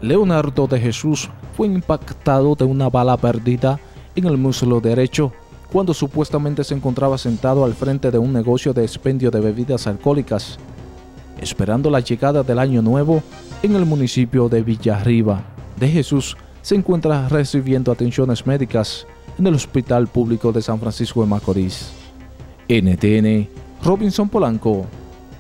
Leonardo de Jesús fue impactado de una bala perdida en el muslo derecho cuando supuestamente se encontraba sentado al frente de un negocio de expendio de bebidas alcohólicas, esperando la llegada del Año Nuevo en el municipio de Villarriba. De Jesús se encuentra recibiendo atenciones médicas en el Hospital Público de San Francisco de Macorís. NTN, Robinson Polanco.